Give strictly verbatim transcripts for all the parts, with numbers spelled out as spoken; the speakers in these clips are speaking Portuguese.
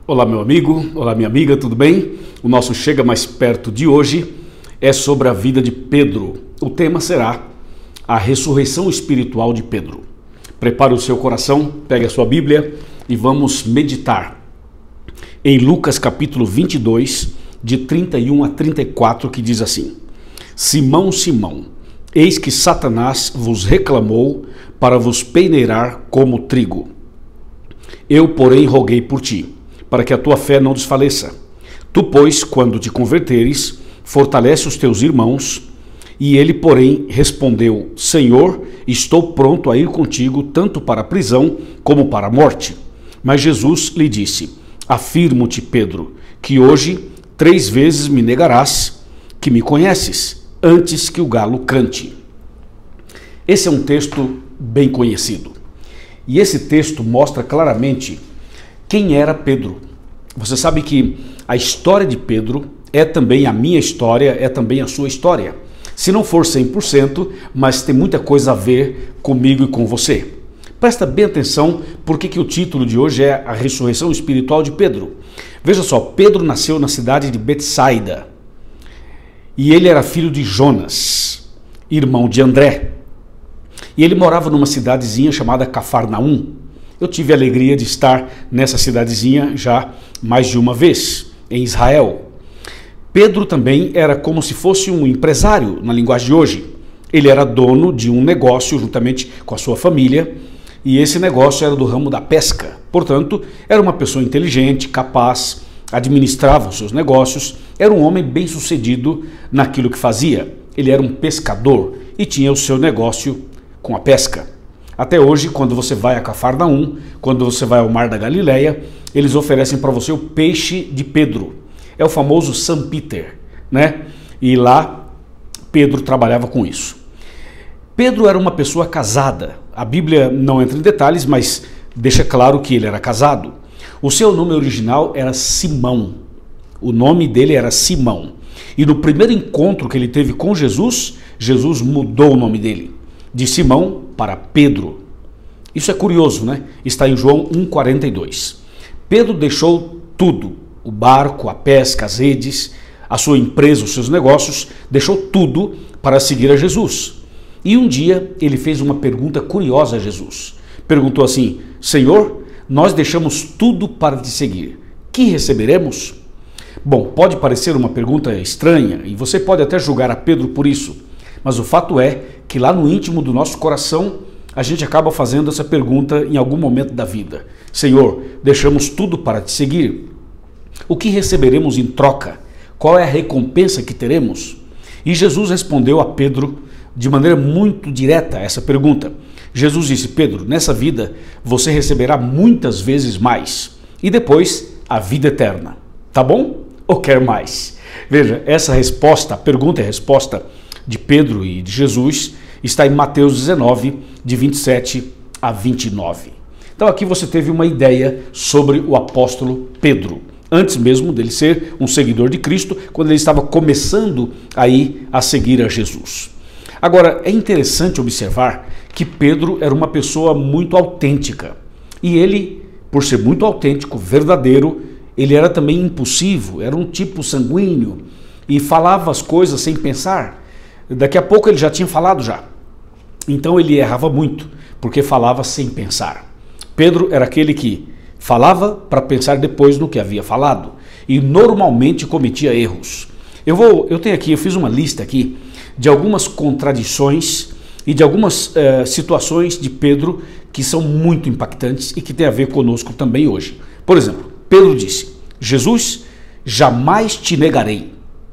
Olá meu amigo, olá minha amiga, tudo bem? O nosso Chega Mais Perto de hoje é sobre a vida de Pedro. O tema será a ressurreição espiritual de Pedro. Prepare o seu coração, pegue a sua Bíblia e vamos meditar em Lucas capítulo vinte e dois, de trinta e um a trinta e quatro, que diz assim: Simão, Simão, eis que Satanás vos reclamou para vos peneirar como trigo. Eu, porém, roguei por ti, para que a tua fé não desfaleça. Tu, pois, quando te converteres, fortalece os teus irmãos. E ele, porém, respondeu: Senhor, estou pronto a ir contigo, tanto para a prisão como para a morte. Mas Jesus lhe disse: Afirmo-te, Pedro, que hoje três vezes me negarás que me conheces, antes que o galo cante. Esse é um texto bem conhecido. E esse texto mostra claramente quem era Pedro. Você sabe que a história de Pedro é também a minha história, é também a sua história. Se não for cem por cento, mas tem muita coisa a ver comigo e com você. Presta bem atenção porque que o título de hoje é a ressurreição espiritual de Pedro. Veja só, Pedro nasceu na cidade de Betsaida e ele era filho de Jonas, irmão de André. E ele morava numa cidadezinha chamada Cafarnaum. Eu tive a alegria de estar nessa cidadezinha já mais de uma vez, em Israel. Pedro também era como se fosse um empresário, na linguagem de hoje. Ele era dono de um negócio juntamente com a sua família, e esse negócio era do ramo da pesca. Portanto, era uma pessoa inteligente, capaz, administrava os seus negócios, era um homem bem-sucedido naquilo que fazia. Ele era um pescador e tinha o seu negócio com a pesca. Até hoje, quando você vai a Cafarnaum, quando você vai ao Mar da Galileia, eles oferecem para você o peixe de Pedro. É o famoso San Peter, né? E lá Pedro trabalhava com isso. Pedro era uma pessoa casada. A Bíblia não entra em detalhes, mas deixa claro que ele era casado. O seu nome original era Simão. O nome dele era Simão. E no primeiro encontro que ele teve com Jesus, Jesus mudou o nome dele, de Simão para Pedro. Isso é curioso, né? Está em João um, quarenta e dois. Pedro deixou tudo, o barco, a pesca, as redes, a sua empresa, os seus negócios, deixou tudo para seguir a Jesus. E um dia ele fez uma pergunta curiosa a Jesus. Perguntou assim: Senhor, nós deixamos tudo para te seguir. Que receberemos? Bom, pode parecer uma pergunta estranha e você pode até julgar a Pedro por isso. Mas o fato é que lá no íntimo do nosso coração, a gente acaba fazendo essa pergunta em algum momento da vida. Senhor, deixamos tudo para te seguir. O que receberemos em troca? Qual é a recompensa que teremos? E Jesus respondeu a Pedro de maneira muito direta a essa pergunta. Jesus disse: Pedro, nessa vida você receberá muitas vezes mais. E depois, a vida eterna. Tá bom? Ou quer mais? Veja, essa resposta, a pergunta e a resposta de Pedro e de Jesus está em Mateus dezenove, de vinte e sete a vinte e nove. Então aqui você teve uma ideia sobre o apóstolo Pedro, antes mesmo dele ser um seguidor de Cristo, quando ele estava começando aí a seguir a Jesus. Agora, é interessante observar que Pedro era uma pessoa muito autêntica. E ele, por ser muito autêntico, verdadeiro, ele era também impulsivo, era um tipo sanguíneo e falava as coisas sem pensar. Daqui a pouco ele já tinha falado já. Então ele errava muito, porque falava sem pensar. Pedro era aquele que falava para pensar depois no que havia falado e normalmente cometia erros. Eu vou, eu tenho aqui, eu fiz uma lista aqui de algumas contradições e de algumas eh, situações de Pedro que são muito impactantes e que tem a ver conosco também hoje. Por exemplo, Pedro disse: Jesus, jamais te negarei.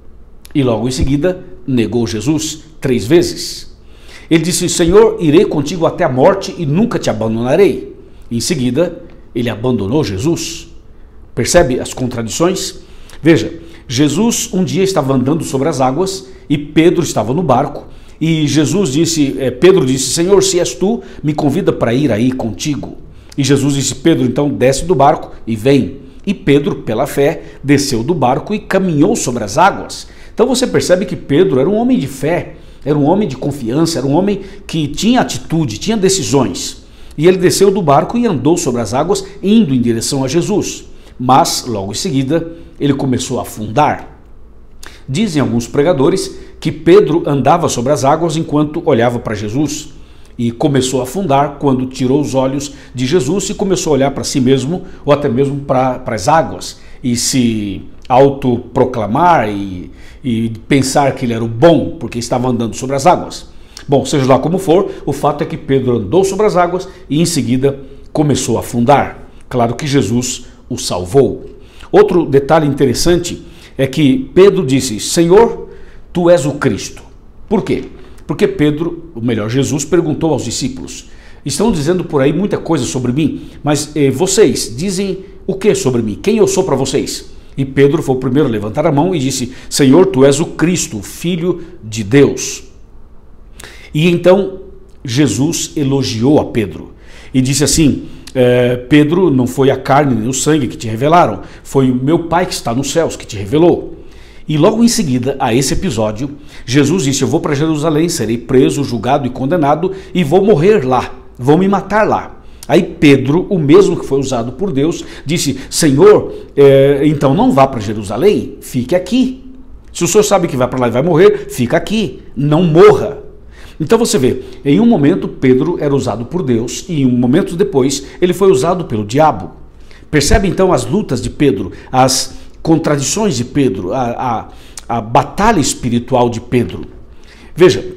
E logo em seguida negou Jesus três vezes. Ele disse: Senhor, irei contigo até a morte e nunca te abandonarei. Em seguida, ele abandonou Jesus. Percebe as contradições? Veja, Jesus um dia estava andando sobre as águas e Pedro estava no barco. E Jesus disse, eh, Pedro disse: Senhor, se és tu, me convida para ir aí contigo. E Jesus disse: Pedro, então desce do barco e vem. E Pedro, pela fé, desceu do barco e caminhou sobre as águas. Então você percebe que Pedro era um homem de fé, era um homem de confiança, era um homem que tinha atitude, tinha decisões. E ele desceu do barco e andou sobre as águas, indo em direção a Jesus. mas logo em seguida ele começou a afundar. Dizem alguns pregadores que Pedro andava sobre as águas enquanto olhava para Jesus e começou a afundar quando tirou os olhos de Jesus e começou a olhar para si mesmo ou até mesmo para, para as águas e se autoproclamar e, e pensar que ele era o bom porque estava andando sobre as águas. Bom, seja lá como for, o fato é que Pedro andou sobre as águas e em seguida começou a afundar. Claro que Jesus o salvou. Outro detalhe interessante é que Pedro disse: Senhor, tu és o Cristo. Por quê? Porque Pedro, ou melhor, Jesus perguntou aos discípulos: estão dizendo por aí muita coisa sobre mim, mas eh, vocês dizem o que sobre mim? Quem eu sou para vocês? E Pedro foi o primeiro a levantar a mão e disse: Senhor, tu és o Cristo, Filho de Deus. E então Jesus elogiou a Pedro e disse assim: eh, Pedro, não foi a carne nem o sangue que te revelaram, foi o meu Pai que está nos céus que te revelou. E logo em seguida a esse episódio, Jesus disse: eu vou para Jerusalém, serei preso, julgado e condenado e vou morrer lá, vão me matar lá. Aí Pedro, o mesmo que foi usado por Deus, disse: Senhor, eh, então não vá para Jerusalém, fique aqui. Se o senhor sabe que vai para lá e vai morrer, fica aqui, não morra. Então você vê, em um momento Pedro era usado por Deus e em um momento depois ele foi usado pelo diabo. Percebe então as lutas de Pedro, as contradições de Pedro, a, a, a batalha espiritual de Pedro. Veja,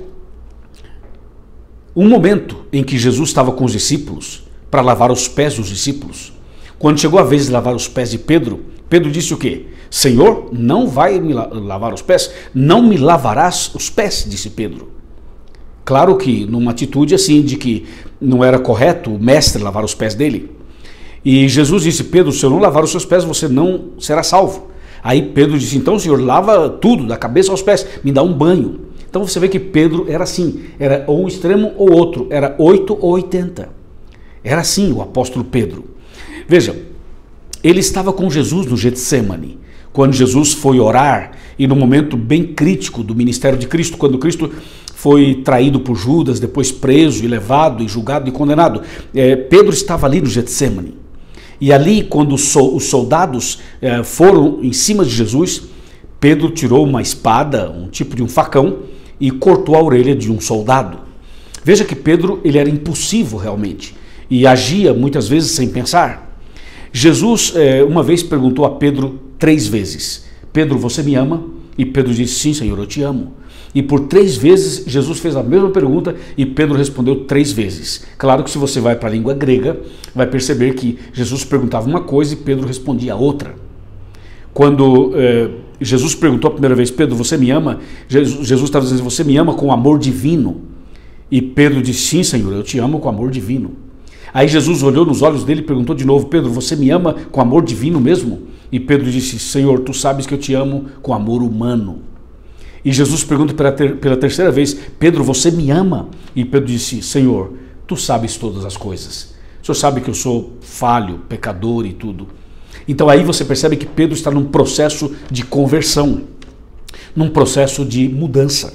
um momento em que Jesus estava com os discípulos para lavar os pés dos discípulos. Quando chegou a vez de lavar os pés de Pedro, Pedro disse o quê? Senhor, não vai me lavar os pés? Não me lavarás os pés, disse Pedro. Claro que numa atitude assim de que não era correto o mestre lavar os pés dele. E Jesus disse: Pedro, se eu não lavar os seus pés, você não será salvo. Aí Pedro disse: então, Senhor, lava tudo, da cabeça aos pés, me dá um banho. Então você vê que Pedro era assim, era ou um extremo ou outro, era oito ou oitenta. Era assim o apóstolo Pedro. Veja, ele estava com Jesus no Getsêmani, quando Jesus foi orar, e no momento bem crítico do ministério de Cristo, quando Cristo foi traído por Judas, depois preso e levado e julgado e condenado, é, Pedro estava ali no Getsêmani. E ali, quando os soldados é, foram em cima de Jesus, Pedro tirou uma espada, um tipo de um facão, e cortou a orelha de um soldado. Veja que Pedro ele era impulsivo realmente, e agia muitas vezes sem pensar. Jesus é, uma vez perguntou a Pedro três vezes: Pedro, você me ama? E Pedro disse: sim, Senhor, eu te amo. E por três vezes Jesus fez a mesma pergunta e Pedro respondeu três vezes. Claro que se você vai para a língua grega, vai perceber que Jesus perguntava uma coisa e Pedro respondia outra. Quando eh, Jesus perguntou a primeira vez: Pedro, você me ama? Jesus, Jesus estava dizendo: você me ama com amor divino? E Pedro disse: sim, Senhor, eu te amo com amor divino. Aí Jesus olhou nos olhos dele e perguntou de novo: Pedro, você me ama com amor divino mesmo? E Pedro disse: Senhor, tu sabes que eu te amo com amor humano. E Jesus pergunta pela, ter, pela terceira vez: Pedro, você me ama? E Pedro disse: Senhor, tu sabes todas as coisas. O Senhor sabe que eu sou falho, pecador e tudo. Então aí você percebe que Pedro está num processo de conversão, num processo de mudança.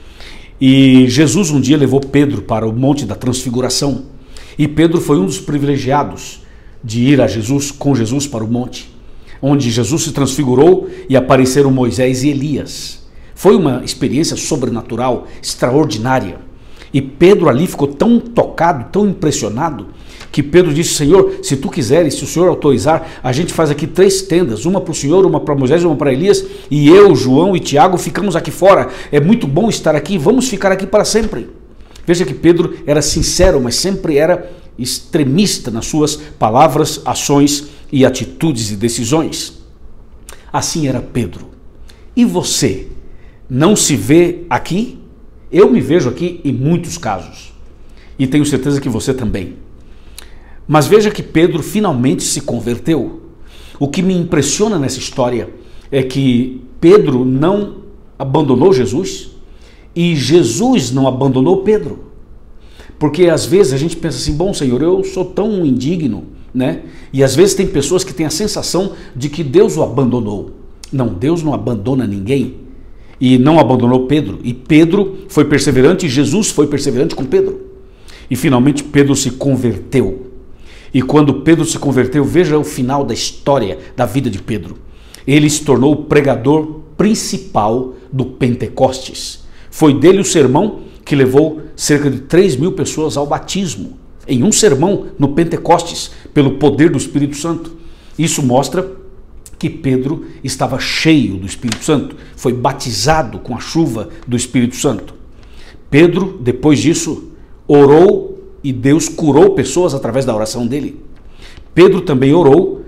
E Jesus um dia levou Pedro para o Monte da Transfiguração. E Pedro foi um dos privilegiados de ir a Jesus, com Jesus para o monte, onde Jesus se transfigurou e apareceram Moisés e Elias. Foi uma experiência sobrenatural, extraordinária. E Pedro ali ficou tão tocado, tão impressionado, que Pedro disse: Senhor, se tu quiseres, se o Senhor autorizar, a gente faz aqui três tendas, uma para o Senhor, uma para Moisés, uma para Elias, e eu, João e Tiago ficamos aqui fora. É muito bom estar aqui, vamos ficar aqui para sempre. Veja que Pedro era sincero, mas sempre era extremista nas suas palavras, ações e atitudes e decisões. Assim era Pedro. E você? Não se vê aqui? Eu me vejo aqui em muitos casos. E tenho certeza que você também. Mas veja que Pedro finalmente se converteu. O que me impressiona nessa história é que Pedro não abandonou Jesus e Jesus não abandonou Pedro. Porque às vezes a gente pensa assim: bom, Senhor, eu sou tão indigno, né? E às vezes tem pessoas que têm a sensação de que Deus o abandonou. Não, Deus não abandona ninguém. E não abandonou Pedro. E Pedro foi perseverante e Jesus foi perseverante com Pedro. E finalmente Pedro se converteu. E quando Pedro se converteu, veja o final da história da vida de Pedro. Ele se tornou o pregador principal do Pentecostes. Foi dele o sermão que levou cerca de três mil pessoas ao batismo, em um sermão no Pentecostes, pelo poder do Espírito Santo. Isso mostra que Pedro estava cheio do Espírito Santo, foi batizado com a chuva do Espírito Santo. Pedro, depois disso, orou e Deus curou pessoas através da oração dele. Pedro também orou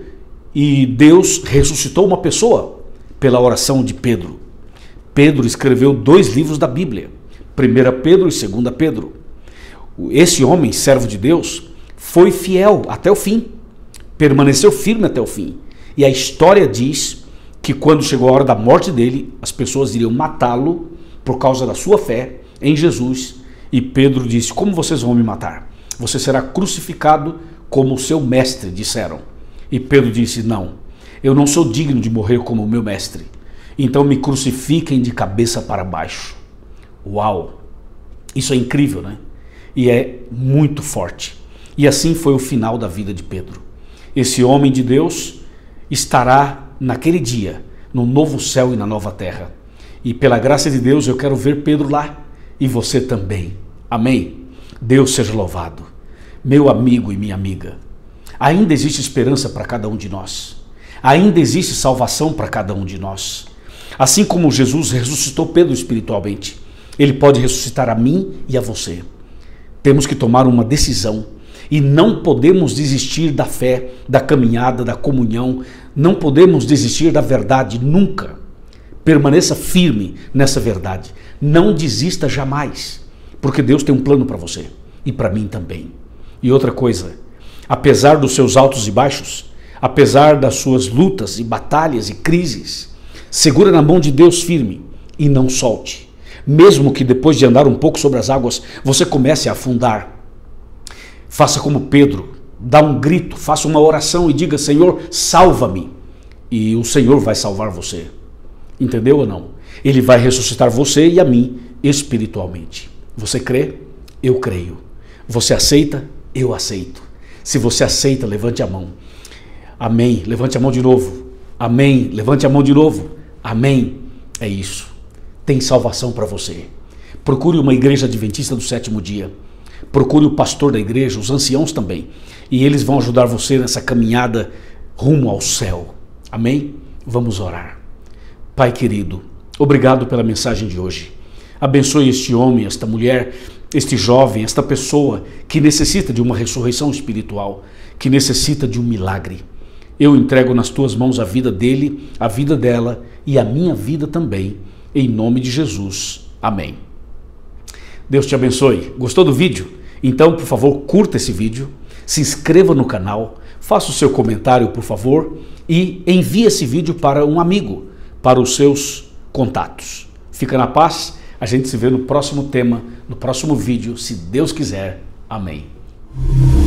e Deus ressuscitou uma pessoa pela oração de Pedro. Pedro escreveu dois livros da Bíblia, primeira Pedro e segunda Pedro. Esse homem, servo de Deus, foi fiel até o fim, permaneceu firme até o fim. E a história diz que quando chegou a hora da morte dele, as pessoas iriam matá-lo por causa da sua fé em Jesus. E Pedro disse: como vocês vão me matar? Você será crucificado como o seu mestre, disseram. E Pedro disse: não, eu não sou digno de morrer como o meu mestre. Então me crucifiquem de cabeça para baixo. Uau! Isso é incrível, né? E é muito forte. E assim foi o final da vida de Pedro. Esse homem de Deus estará naquele dia, no novo céu e na nova terra. E pela graça de Deus eu quero ver Pedro lá e você também. Amém? Deus seja louvado. Meu amigo e minha amiga, ainda existe esperança para cada um de nós. Ainda existe salvação para cada um de nós. Assim como Jesus ressuscitou Pedro espiritualmente, Ele pode ressuscitar a mim e a você. Temos que tomar uma decisão e não podemos desistir da fé, da caminhada, da comunhão. Não podemos desistir da verdade nunca. Permaneça firme nessa verdade. Não desista jamais, porque Deus tem um plano para você e para mim também. E outra coisa, apesar dos seus altos e baixos, apesar das suas lutas e batalhas e crises, segura na mão de Deus firme e não solte. Mesmo que depois de andar um pouco sobre as águas, você comece a afundar. Faça como Pedro, dá um grito, faça uma oração e diga: Senhor, salva-me. E o Senhor vai salvar você. Entendeu ou não? Ele vai ressuscitar você e a mim espiritualmente. Você crê? Eu creio. Você aceita? Eu aceito. Se você aceita, levante a mão. Amém. Levante a mão de novo. Amém. Levante a mão de novo. Amém. É isso. Tem salvação para você. Procure uma igreja adventista do sétimo dia. Procure o pastor da igreja, os anciãos também. E eles vão ajudar você nessa caminhada rumo ao céu. Amém? Vamos orar. Pai querido, obrigado pela mensagem de hoje. Abençoe este homem, esta mulher, este jovem, esta pessoa que necessita de uma ressurreição espiritual, que necessita de um milagre. Eu entrego nas tuas mãos a vida dele, a vida dela e a minha vida também, em nome de Jesus. Amém. Deus te abençoe. Gostou do vídeo? Então, por favor, curta esse vídeo, se inscreva no canal, faça o seu comentário, por favor, e envie esse vídeo para um amigo, para os seus contatos. Fica na paz, a gente se vê no próximo tema, no próximo vídeo, se Deus quiser. Amém.